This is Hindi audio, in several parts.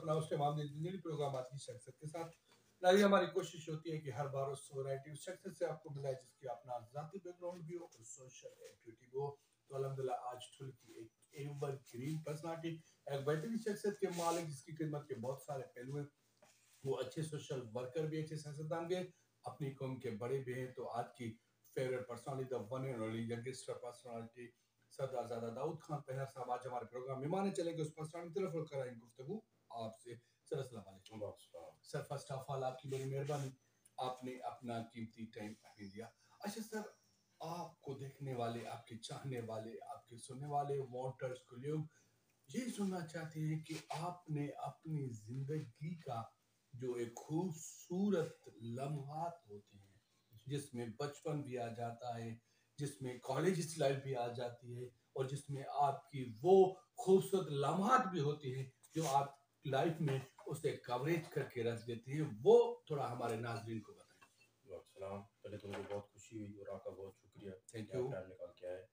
उस टाइम आमने जिंदगी प्रोग्राम आती है शख्सियत के साथ। नाज़रीन, हमारी कोशिश होती है कि हर बार उस वैरायटी उस शख्सियत से आपको मिलाए जिसकी अपना ज़ाती बैकग्राउंड भी हो और सोशल एक्टिविटी भी हो। तो अल्हम्दुलिल्लाह आज ठुल की एक एवरग्रीन पर्सनालिटी, एक बेहतरीन शख्सियत के मालिक जिसकी खिदमत के बहुत सारे पहलू हैं। वो अच्छे सोशल वर्कर भी, अच्छे सियासतदान भी हैं, अपनी कौम के बड़े भी हैं। तो आज की favourite personality, the one and only youngest personality Sardarzada Daud Khan पहला साहब आज हमारे प्रोग्राम में माने चलेंगे उस पर्सनालिटी की तरफ और कराएंगे गुफ्तगू आपसे। सर अस्सलाम वालेकुम। सर फर्स्ट ऑफ ऑल आपकी बड़ी मेहरबानी, आपने अपना कीमती टाइम हमें दिया। अच्छा सर, आपको देखने वाले, आपके चाहने वाले, आपके सुनने वाले वोटर्स को लोग ये सुनना चाहते हैं कि आपने अपनी जिंदगी का जो एक खूबसूरत लम्हात होते हैं, जिसमें बचपन भी आ जाता है, जिसमें कॉलेज लाइफ भी आ जाती है और जिसमें आपकी वो खूबसूरत लम्हात भी होती हैं जो आप लाइफ में उसे कवरेज करके रख देते हैं, वो थोड़ा हमारे नाजरीन को बताएं। सलाम, पहले तो मुझे बहुत खुशी हुई और आपका बहुत शुक्रिया थैंक कि यू। आप टाइम निकाल के आए।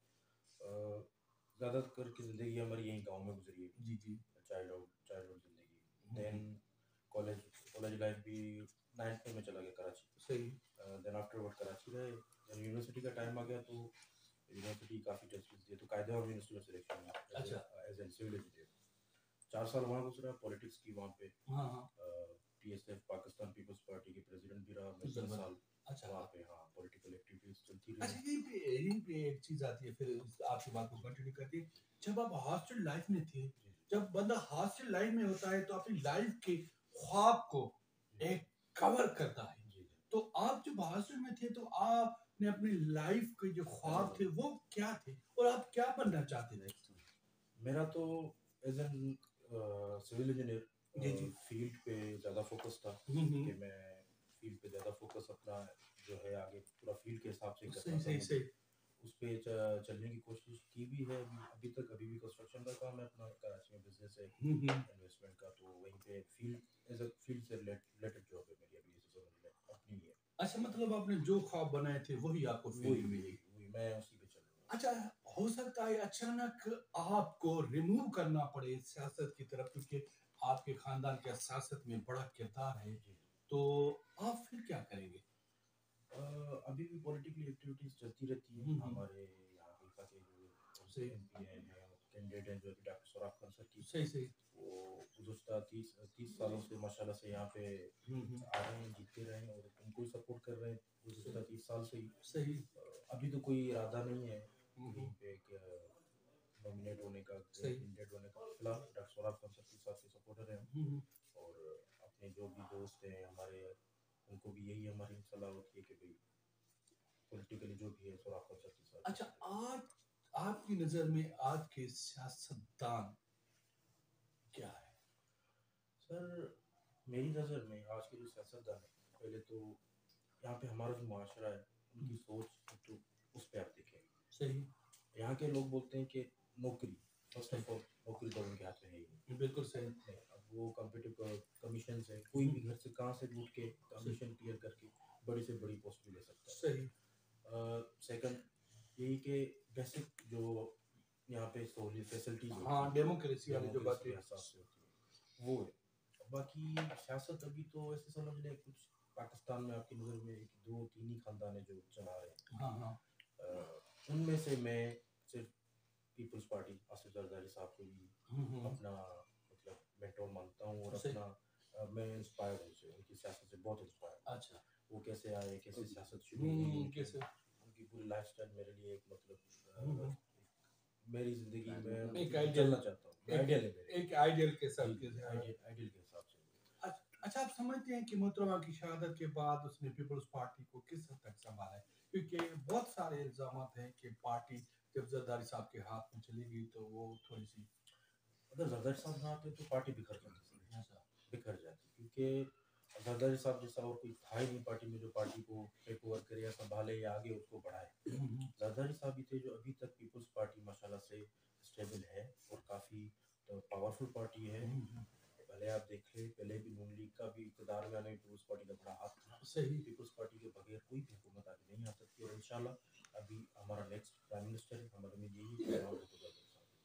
ज़्यादातर की ज़िंदगी हमारी यहीं गांव में गुजरी है। जी जी। चाइल्डहुड ज़िंदगी, देन कॉलेज कॉलेज लाइफ भी 9th में चला गया कराची। सही। देन आफ्टरवर्ड कराची रहे, देन यूनिवर्सिटी का टाइम आ गया तो यूनिवर्सिटी काफ़ी टेस्ट दिए तो कायदे और यूनिवर्सिटी में सिलेक्शन अच्छा। एज एन सिविल इंजीनियर 4 साल वहाँ गुजरा, पॉलिटिक्स की वहाँ पे। हाँ हाँ। पीएसएफ पाकिस्तान पीपल्स पार्टी के प्रेसिडेंट भी रहा मैं 10 जबरदस्त। साल अच्छा वहाँ पे। हाँ, पॉलिटिकल एक्टिविटीज चलती अच्छा, रही। यहीं पे एक चीज आती है, फिर आपकी बात को कंटिन्यू करती है। जब आप हॉस्टल लाइफ में थे, जी जी जब बंदा हॉस्टल लाइफ में होता है तो अपनी लाइफ के ख्वाब को जी एक कवर करता है। जी जी। तो आप जब हॉस्टल में थे तो आपने अपनी लाइफ के जो ख्वाब थे वो क्या थे और आप क्या बनना चाहते थे? मेरा तो एज एन सिविल इंजीनियर जी जी। फील्ड पे ज़्यादा फोकस था हम्म। कि मैं फील्ड पे ज़्यादा फोकस अपना जो है आगे पूरा फील्ड के हिसाब से सही करना था सही मुझे। सही। उस पे चलने की कोशिश की भी है, अभी तक अभी भी कंस्ट्रक्शन का काम है अपना, कराची में बिजनेस है हम्म। इन्वेस्टमेंट का, तो वहीं पे फील्ड एज अ फील्ड से रिलेटेड जॉब है मेरी अभी, ऐसे समझ लें अपनी ही है। अच्छा, मतलब आपने जो ख्वाब बनाए थे वही आपको वही फील्ड में वही मिली। वही मैं उसी पे चल रहा हूँ। अच्छा, हो सकता है अचानक आपको रिमूव करना पड़े सियासत की तरफ, क्योंकि आपके खानदान के सियासत में बड़ा किरदार है, जी। तो आप फिर क्या करेंगे? अभी भी पॉलिटिकल एक्टिविटीज चलती रहती हैं हम्म। हमारे यहाँ हल्का के जो सही एमपी हैं कैंडिडेट हैं जो अभी डॉक्टर सोराब खान सर की, सही सही। वो गुज़श्ता 30 सालों से माशाल्लाह से यहाँ पे हम्म। आ रहे हैं, जीतते रहे हैं और उनको ही सपोर्ट कर रहे हैं गुज़श्ता 30 साल से ही। सही। अभी तो कोई इरादा नहीं है हम्म। कहीं पे नॉमिनेट होने का, सही। कैंडिडेट होने का। फिलहाल डॉक्टर सोराब खान सर 30 साल से सपोर्टर हैं हम्म। और अपने जो भी दोस्त हैं हमारे, उनको भी यही हमारी सलाह होती है कि भाई पॉलिटिकली जो भी है सोराब खान सर के साथ अच्छा, चलते आज आपकी नजर में आज के सियासतदान क्या है? रहे। सर, मेरी नज़र में आज के जो सियासतदान है, पहले तो यहाँ पे हमारा जो मुआशरा है उनकी सोच, तो उस पर आप देखें, सही। यहाँ के लोग बोलते हैं कि नौकरी, फर्स्ट सही। ऑफ ऑल नौकरी तो उनके हाथ में है ही नहीं। बिल्कुल सही। नहीं, अब वो कम्पिटिटिव कमीशन है, कोई भी घर से कहाँ से लूट के सही कमीशन क्लियर करके बड़ी से बड़ी पोस्ट भी ले सकता है। सही। सेकंड यही कि बेसिक जो यहाँ पे सहूलियत फैसिलिटीज होती हाँ, हैं, डेमोक्रेसी वाली जो डेमोक्रेसी बात के है। हिसाब से होती है वो है। बाकी सियासत अभी तो ऐसे समझ लें कुछ पाकिस्तान में आपकी नज़र में एक दो तीन ही खानदान है जो चला रहे हैं। हाँ हाँ। उनमें से मैं सिर्फ पीपल्स पार्टी आसिफ जरदारी साहब को ही हम्म। अपना मतलब मेंटोर मानता हूँ और सही। अपना मैं इंस्पायर्ड हूँ उनसे, उनकी सियासत से बहुत इंस्पायर्ड। अच्छा। वो कैसे आए, कैसे सियासत शुरू हुई, उनकी कैसे? उनकी पूरी लाइफस्टाइल मेरे लिए एक मतलब हम्म। मेरी जिंदगी में एक मतलब मैं आइडियल, चलना चाहता हूँ, आइडियल है मेरे एक आइडियल के लिए। साथ जी जी, आइडियल के हिसाब से। अच्छा, आप समझते हैं कि मोहतरमा की शहादत के बाद उसने पीपल्स पार्टी को किस हद तक संभाला है? क्योंकि बहुत सारे इल्जाम हैं कि पार्टी जब जरदारी साहब के हाथ में चली गई तो वो थोड़ी सी। अगर जरदारी साहब ना आते तो पार्टी बिखर जाती सर, अच्छा। बिखर जाती, क्योंकि जरदारी साहब जैसा और कोई था ही नहीं पार्टी में जो पार्टी को टेक ओवर करे या संभाले या आगे उसको बढ़ाए। जरदारी साहब ही थे जो अभी तक पीपल्स पार्टी माशाल्लाह से स्टेबल है और काफ़ी पावरफुल पार्टी है। पहले आप देख लें, पहले भी नून लीग का भी इक़्तिदार में आने में पीपल्स पार्टी का बड़ा हाथ था। सही। पीपल्स पार्टी के बगैर कोई भी हुकूमत आगे नहीं आ सकती और इंशाल्लाह अभी हमारा नेक्स्ट प्राइम मिनिस्टर है, हमारा उम्मीद यही है कि जनाब डॉक्टर जरदारी साहब।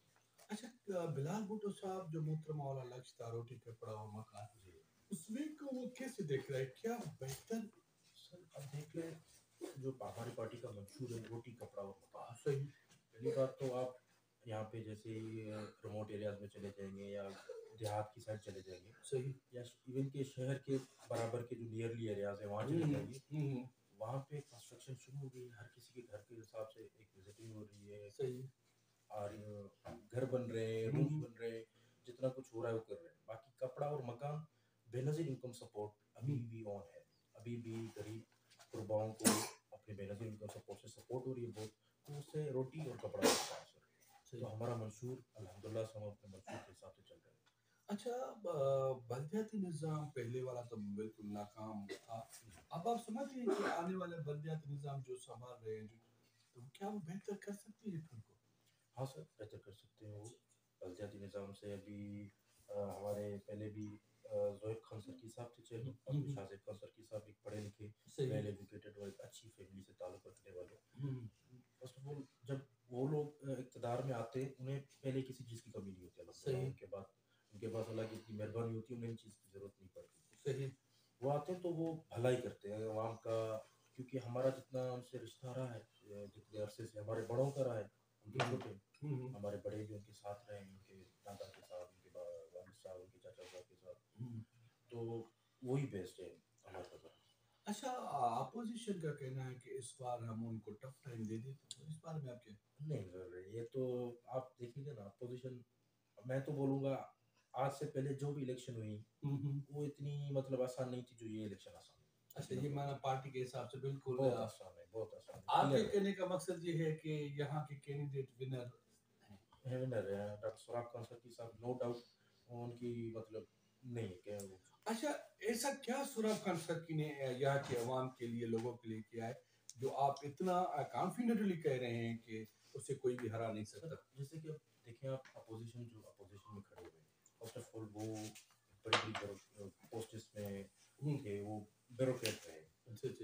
अच्छा, बिलाल भुट्टो साहब जो मोहतरमा वाला लक्ष्य था, रोटी कपड़ा और मकान, जी उसमें को वो कैसे देख रहा है, क्या बेहतर? सर, अब देख लें, जो हमारी पार्टी का मंशूर है रोटी कपड़ा और मकान। सही। पहली बात तो आप यहाँ पे जैसे रिमोट एरियाज में चले जाएंगे या देहात की साइड चले जाएंगे सही। या इवन के शहर के बराबर के जो नियरली एरियाज है वहाँ चले जाएंगे, हम्म। वहाँ पे कंस्ट्रक्शन शुरू हो गई है। हर किसी के घर के हिसाब से एक विजिटिंग हो रही है सही। और घर बन रहे हैं, रूम्स बन रहे हैं, जितना कुछ हो रहा है वो कर रहे हैं। बाकी कपड़ा और मकान, बेनजीर इनकम सपोर्ट अभी भी ऑन है। अभी भी गरीब गुरबाओं को अपने बेनजीर इनकम सपोर्ट से सपोर्ट हो रही है बहुत, तो उससे रोटी और कपड़ा मिलता है सर। तो हमारा मंशूर अल्हम्दुलिल्लाह से हम अपने मंशूर के हिसाब से चल रहे हैं। अच्छा, बलदियाती निज़ाम पहले वाला तो बिल्कुल नाकाम था। अब आप समझते हैं कि आने वाले बलदियाती निज़ाम जो संभाल रहे हैं, तो क्या वो बेहतर कर सकती है फिर को? हाँ सर, बेहतर कर सकते हैं वो। बलदियाती निज़ाम से अभी हमारे पहले भी ज़ोहिब खान सर्की साहब थे चेयरमैन, अभी शाहज़ेब खान सर्की साहब एक पढ़े लिखे, सही। वेल एजुकेटेड और एक अच्छी फैमिली से ताल्लुक़ रखने वाले। हम्म। फर्स्ट ऑफ ऑल, जब वो लोग इक़्तिदार में आते हैं, उन्हें पहले किसी चीज़ की कमी नहीं होती अल्हम्दुलिल्लाह। सही। उनके पास अल्लाह की इतनी मेहरबानी होती है, उन्हें इन चीज़ की ज़रूरत नहीं पड़ती। सही। वो आते हैं तो वो भलाई करते हैं अवाम का, क्योंकि हमारा जितना उनसे रिश्ता रहा है, जितने अरसे से हमारे बड़ों का रहा है, हम तो छोटे हैं, हम्म। हमारे बड़े भी उनके साथ रहे हैं, उनके दादा के साथ, उनके वालिद साहब, उनके चाचा साहब के साथ, हम्म। तो वही बेस्ट है हमारे पास। अच्छा, अपोजिशन का कहना है कि इस बार हम उनको टफ टाइम दे देते, तो इस बारे में आप क्या? नहीं सर, ये तो आप देखेंगे ना पोजीशन, मैं तो बोलूँगा आज से पहले जो भी इलेक्शन हुई वो इतनी मतलब आसान नहीं थी जो ये इलेक्शन आसान है। अच्छा, ये माना पार्टी के हिसाब से बिल्कुल बहुत आसान है, बहुत आसान है, आपके क्लियर कहने का मकसद ये है कि यहाँ के कैंडिडेट विनर है। विनर है डॉक्टर सुराग खान सर्की साहब, नो डाउट उनकी मतलब नहीं है क्या वो। अच्छा, ऐसा क्या सुराब खान सर्की ने यहाँ के अवाम के लिए, लोगों के लिए किया है, जो आप इतना कॉन्फिडेंटली कह रहे हैं कि उसे कोई भी हरा नहीं सर सकता? जैसे कि अब देखें, आप अपोजिशन में खड़े हुए हैं, फर्स्ट ऑफ ऑल वो बड़ी बड़ी पोस्ट्स में थे, वो ब्यूरोक्रेट रहे। अच्छा अच्छा।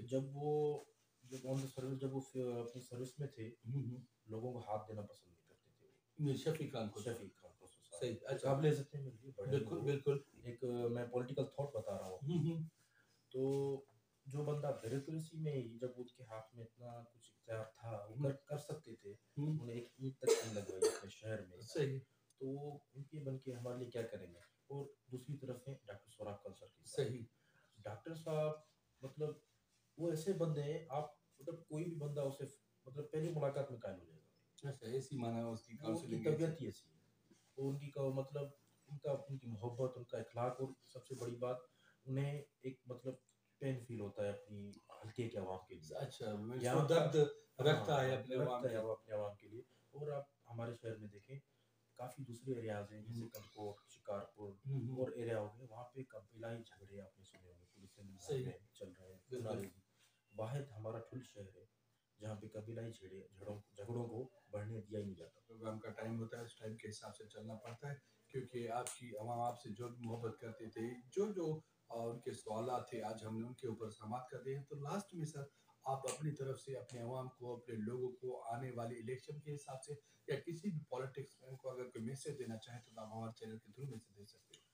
जब ऑन द सर्विस, जब वो अपनी सर्विस में थे, लोगों को हाथ देना पसंद नहीं करते थे वो। नहीं, शफीक खान को। शफीक खान को सही। अच्छा। काबिल इज़्ज़त है मेरे लिए, बड़े हैं बिल्कुल वो। बिल्कुल। एक मैं पॉलिटिकल थॉट बता रहा हूँ। तो जो बंदा ब्यूरोक्रेसी में ही, जब उनके हाथ में इतना कुछ इख्तियार था, वो कर सकते थे, उन्हें एक ईंट तक नहीं लगवाई अपने शहर में, सही। तो वो उनके बन के हमारे लिए क्या करेंगे। और दूसरी तरफ है डॉक्टर सुराग खान सर्की साहब। सही। डॉक्टर साहब मतलब वो ऐसे बंदे हैं, आप मतलब कोई भी बंदा उसे मतलब पहली मुलाकात में कायल हो जाएगा। अच्छा, ऐसी माना उसकी वो उनकी काउंसलिंग तबीयत ही ऐसी है, वो उनकी का मतलब उनकी मोहब्बत, उनका इखलाक, और सबसे बड़ी बात, उन्हें एक मतलब पेन फील होता है अपनी हल्के के आवाम के लिए। अच्छा, मैं यहाँ इसको का दर्द रखता है अपने अवाम लगता है के। वो अपने आवाम के लिए। और आप हमारे शहर में देखें, काफ़ी दूसरे एरियाज हैं जैसे कंदकोट, शिकारपुर और एरिया हो गए, वहाँ पे कबीलाई झगड़े आपने सुने होंगे, पूरी सिंध भर सही। में चल रहे हैं, सुना बिल्कुल। रहेगी। वाहिद हमारा ठुल शहर है जहाँ पे कबीलाई झगड़ों को बढ़ने दिया ही नहीं जाता। प्रोग्राम का टाइम होता है, उस टाइम के हिसाब से चलना पड़ता है, क्योंकि आपकी अवाम आपसे जो भी मोहब्बत करते थे, जो जो उनके सवाल थे, आज हमने उनके ऊपर समाप्त कर दिए हैं। तो लास्ट में सर, आप अपनी तरफ से अपने अवाम को, अपने लोगों को आने वाले इलेक्शन के हिसाब से या किसी भी पॉलिटिक्स मैन को अगर कोई मैसेज देना चाहें, तो आप हमारे चैनल के थ्रू मैसेज दे सकते हैं।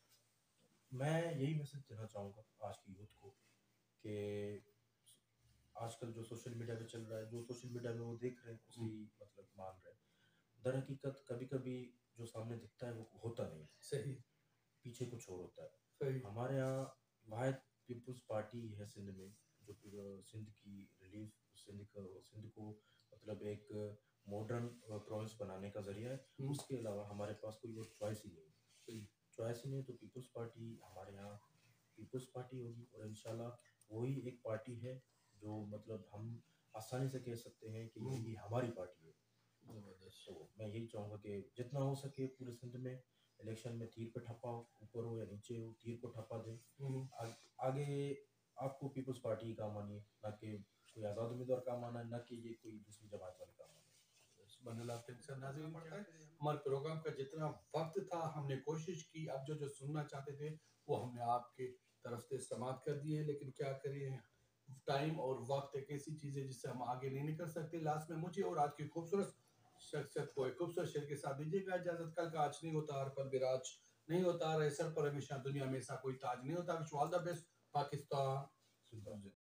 मैं यही मैसेज देना चाहूँगा आज की यूथ को कि आजकल जो सोशल मीडिया पे चल रहा है, जो सोशल मीडिया में वो देख रहे हैं उसी मतलब मान रहे हैं। दर हकीकत कभी कभी जो सामने दिखता है वो होता नहीं है, सही। पीछे कुछ और होता है। सही। हमारे यहाँ वाहिद पीपल्स पार्टी है सिंध में, जो सिंध की रिलीफ, सिंध को मतलब एक मॉडर्न प्रोविंस बनाने का जरिया है। उसके अलावा हमारे पास कोई और चॉइस ही नहीं है। सही। चॉइस ही नहीं, तो पीपल्स पार्टी हमारे यहाँ पीपल्स पार्टी होगी, और इंशाल्लाह वही एक पार्टी है जो मतलब हम आसानी से कह सकते हैं कि यही हमारी पार्टी है। जबरदस्त। तो मैं यही चाहूँगा कि जितना हो सके पूरे सिंध में इलेक्शन में तीर पे ठप्पा हो, ऊपर हो या नीचे हो, तीर को ठप्पा दें। आगे आपको पीपल्स पार्टी ही काम आनी है, ना कि कोई आज़ाद उम्मीदवार काम आना है, ना कि ये कोई दूसरी जमात वाले काम आना है। हमारे प्रोग्राम का जितना वक्त था, हमने कोशिश की, अब जो जो सुनना चाहते थे वो हमने आपके तरफ से समाप्त कर दिए, लेकिन क्या करें, टाइम और वक्त एक ऐसी चीज है जिससे हम आगे नहीं निकल सकते। लास्ट में मुझे और आज की खूबसूरत शख्सियत को एक खूबसूरत शेर के साथ दीजिएगा इजाजत। कल का आज नहीं होता, हर पल विराज नहीं होता, रहे सर पर हमेशा दुनिया में ऐसा कोई ताज नहीं होता। Wish all the best Pakistan.